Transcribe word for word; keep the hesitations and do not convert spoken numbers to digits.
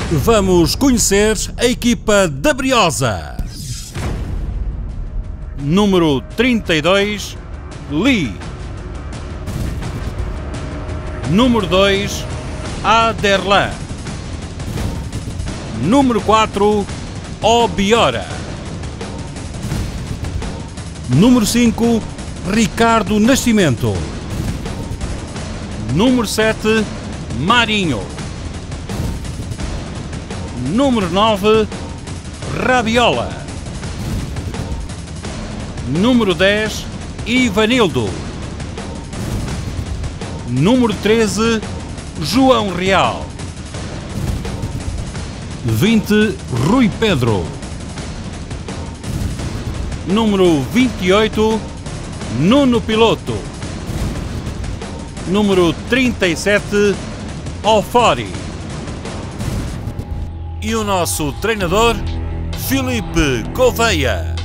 Vamos conhecer a equipa da Briosa. Número trinta e dois, Lee. Número dois, Aderlan. Número quatro, Obiora. Número cinco, Ricardo Nascimento. Número sete, Marinho. Número nove, Rabiola. Número dez, Ivanildo. Número treze, João Real. vinte, Rui Pedro. Número vinte e oito, Nuno Piloto. Número trinta e sete, Ofori. E o nosso treinador, Filipe Gouveia.